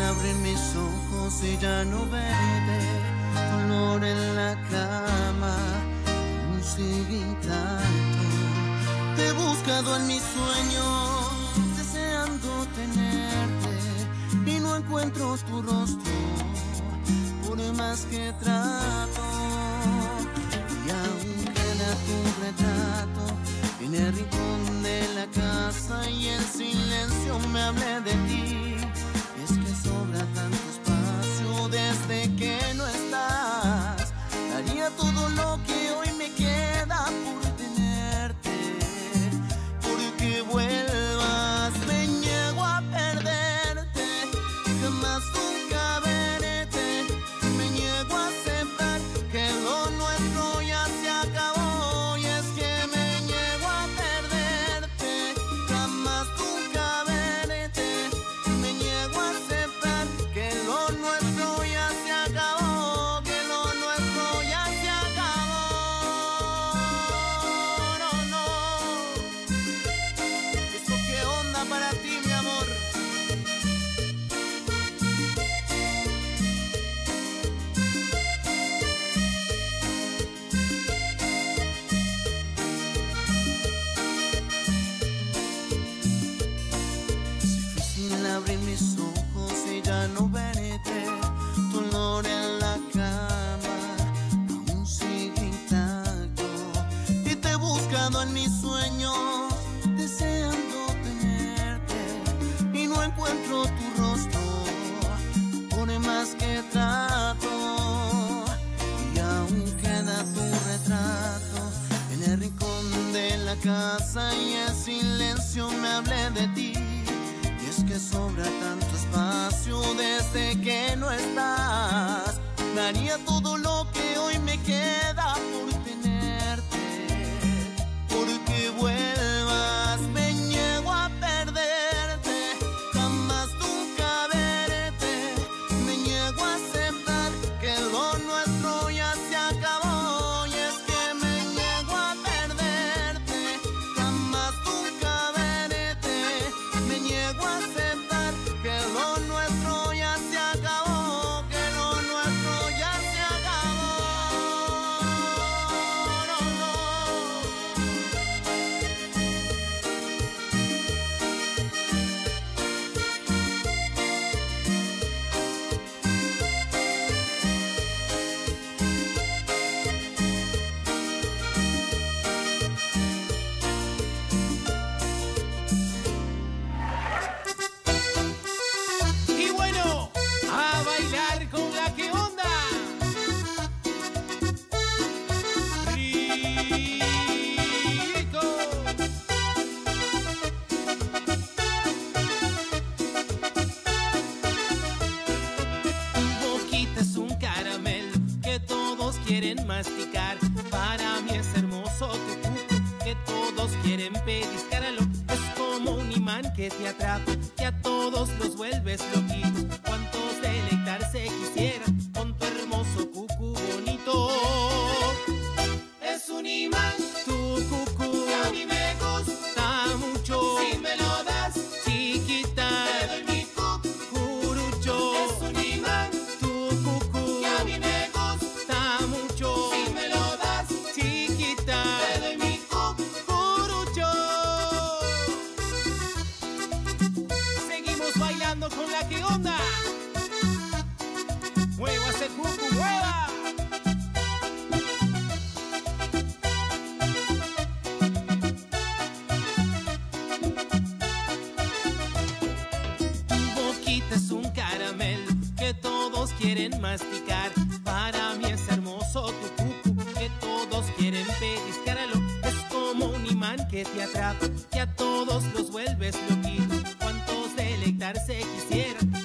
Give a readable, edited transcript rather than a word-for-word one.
abren mis ojos y ya no veré dolor en la cama, un sigue intacto. Te he buscado en mis sueños, deseando tenerte, y no encuentro tu rostro, por más que trato. Y aún queda tu retrato en el rincón de la casa, y el silencio me habla de ti. Es que sobra tanto espacio desde que no estás. Daría todo lo que hoy me queda por tenerte, porque vuelvas. Me niego a perderte, jamás nunca verte. Me niego a aceptar que lo nuestro ya se acabó. Y es que me niego a perderte, jamás nunca verte. Me niego a aceptar que lo nuestro ya se acabó, que lo nuestro ya se acabó. No, no. ¿Esto qué onda para ti, mi amor? Difícil abrir mis ojos y ya no verte, dolor en la cama aún sigue intacto. Y te he buscado en mis sueños, deseando tenerte, y no encuentro tu rostro, por más que trato. Y aún queda tu retrato en el rincón de la casa, y el silencio me habla de ti. Y es que sobra tanto espacio desde que no estás. Daría todo lo que hoy me queda por tenerte, porque vuelvas. Me niego a perderte, jamás nunca verte. Me niego a aceptar que lo nuestro ya se acabó. Y es que me niego a perderte, jamás nunca verte. Me niego a aceptar que lo nuestro ya se acabó, que lo nuestro ya se acabó. No, no. Y bueno, a bailar con la que onda. Rico. Tu boquita es un caramelo que todos quieren masticar. Para mí es hermoso tu cuco que todos quieren pellizcarlo. Es como un imán que te atrapa, que a todos los vuelves loquitos. Cuántos deleitarse quisieran con tu hermoso cucú bonito. Es un imán tu cucú, que a mí me gusta mucho. Si me lo das, chiquita, te doy mi cucurucho. Es un imán tu cucú, que a mí me gusta mucho. Si me lo das, chiquita, te doy mi cucurucho. Seguimos bailando con la que onda. Mueva ese cucu, mueva. Tu boquita es un caramelo que todos quieren masticar. Para mí es hermoso tu cucu que todos quieren pellizcarlo. Es como un imán que te atrapa, que a todos los vuelves loquitos. Cuántos deleitarse quisieran